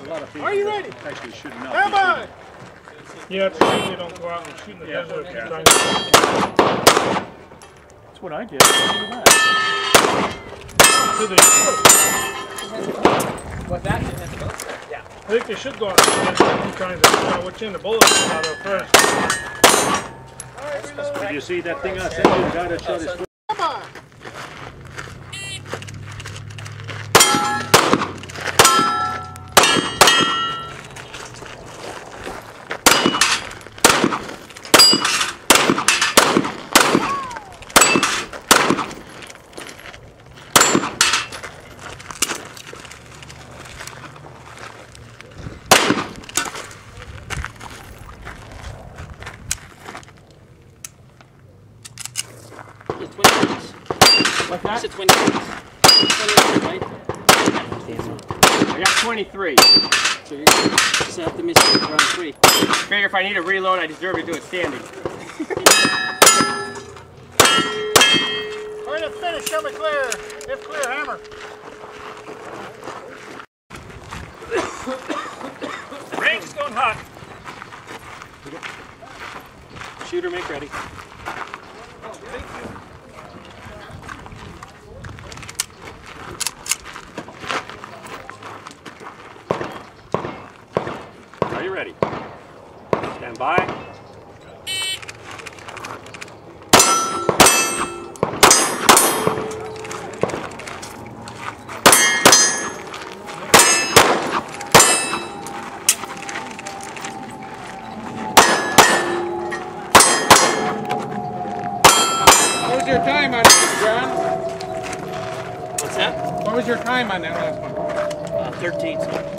lot of people. Are you ready? Actually shooting out. Come on! Yeah, it's usually they don't go out and shoot in the desert a few times. That's what I did. Look at that. Do they? What's that? Yeah. I think they should go out and shoot a few times to find out which end the bullets come out of first. Did you see that thing I sent you? The guy that shot his foot? Come on! What's that? It's 26. 26, right? I got 23. So you're just have to miss round 3. Figure if I need a reload, I deserve to do it standing. All right, let's finish. Show me clear. If clear, hammer. Range is going hot. Shooter, make ready. Are you ready? Stand by. What was your time on it, John? What's that? What was your time on that last one? 13.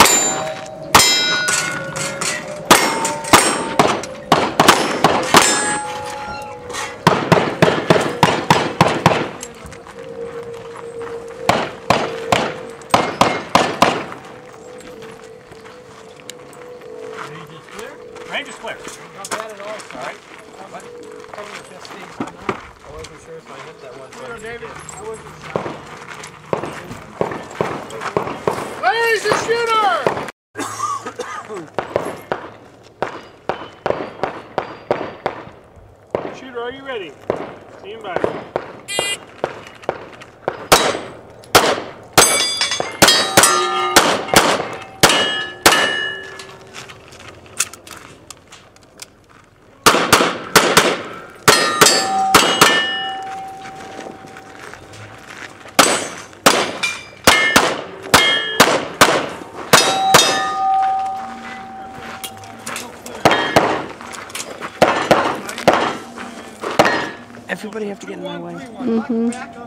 Range is clear. Not bad at all. All right. Probably the best thing. I wasn't sure if I hit that one. Clear, David. I wasn't Where's the shooter? Shooter, are you ready? Stand by. Everybody have to get in my way. Mm-hmm.